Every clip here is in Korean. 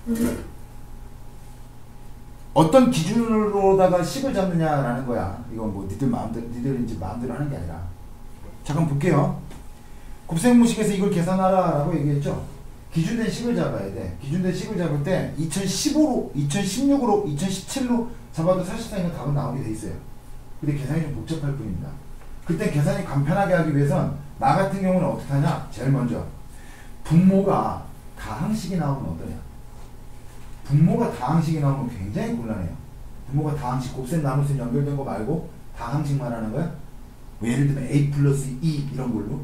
어떤 기준으로다가 식을 잡느냐라는 거야. 이건 뭐 니들인지 마음대로 하는 게 아니라. 잠깐 볼게요. 곱셈무식에서 이걸 계산하라 라고 얘기했죠. 기준된 식을 잡아야 돼. 기준된 식을 잡을 때 2015로, 2016으로, 2017로 잡아도 사실상 이건 답은 나오게 돼 있어요. 근데 계산이 좀 복잡할 뿐입니다. 그때 계산이 간편하게 하기 위해선 나 같은 경우는 어떻게 하냐? 제일 먼저 분모가 다항식이 나오면 어떠냐? 분모가 다항식이 나오면 굉장히 곤란해요. 분모가 다항식, 곱셈 나눗셈 연결된 거 말고 다항식만 하는 거야? 뭐 예를 들면 a 플러스 2 이런 걸로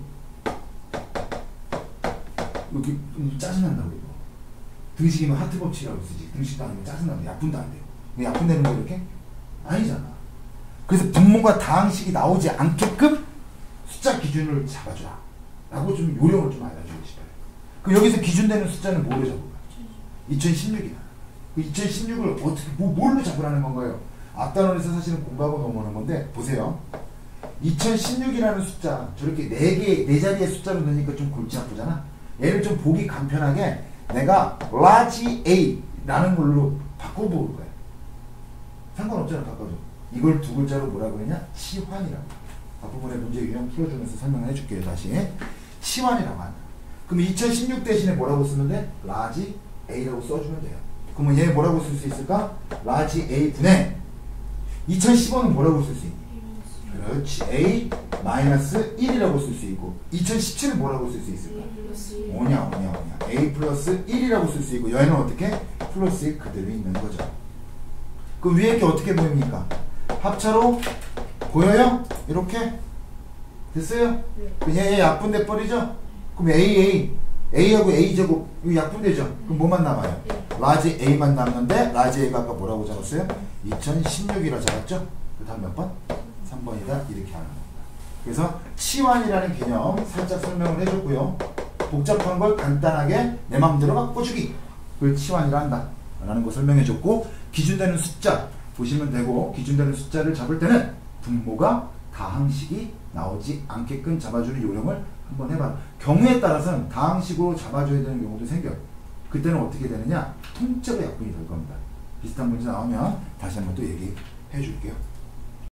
이렇게 짜증난다고 이거. 등식이면 하트 법칙이라고 쓰지. 등식도 아니면 짜증난다. 약분도 안 돼요. 약분되는 거 이렇게? 아니잖아. 그래서 분모가 다항식이 나오지 않게끔 숫자 기준을 잡아주라 라고 좀 요령을 좀 알려주고 싶어요. 그럼 여기서 기준되는 숫자는 뭐로 잡을까? 2016이다. 그 2016을 어떻게 뭘로 잡으라는 건가요? 앞단원에서 사실은 공부하고 넘어오는 건데 보세요. 2016이라는 숫자 저렇게 4자리의 숫자로 넣으니까 좀 골치 아프잖아. 얘를 좀 보기 간편하게 내가 large A라는 걸로 바꿔볼 거야. 상관없잖아. 바꿔줘. 이걸 두 글자로 뭐라고 그러냐? 치환이라고. 앞부분에 문제 유형 풀어주면서 설명을 해줄게요. 다시. 치환이라고 한다. 그럼 2016 대신에 뭐라고 쓰면 돼? large A라고 써주면 돼요. 그러면 얘 뭐라고 쓸 수 있을까? large A 분의 2015는 뭐라고 쓸 수 있니? 그렇지. A 마이너스 1이라고 쓸 수 있고 2017은 뭐라고 쓸 수 있을까? 오냐. A 플러스 1이라고 쓸 수 있고 얘는 어떻게? 플러스 1 그대로 있는 거죠. 그럼 위에 게 어떻게 보입니까? 합차로 보여요? 이렇게? 됐어요? 네. 얘 약분돼 버리죠? 그럼 A하고 A제곱 이거 약분되죠? 그럼 뭐만 남아요? 라지 A만 남는데 라지 A가 아까 뭐라고 잡았어요? 2016이라 잡았죠? 그 다음 몇 번? 3번이다 이렇게 하는 겁니다. 그래서 치환이라는 개념 살짝 설명을 해줬고요. 복잡한 걸 간단하게 내 마음대로 바꿔주기 그걸 치환이라 한다 라는 거 설명해줬고 기준되는 숫자 보시면 되고 기준되는 숫자를 잡을 때는 분모가 다항식이 나오지 않게끔 잡아주는 요령을 한번 해봐라. 경우에 따라서는 다항식으로 잡아줘야 되는 경우도 생겨요. 그때는 어떻게 되느냐? 통째로 약분이 될 겁니다. 비슷한 문제 나오면 다시 한번 또 얘기해 줄게요.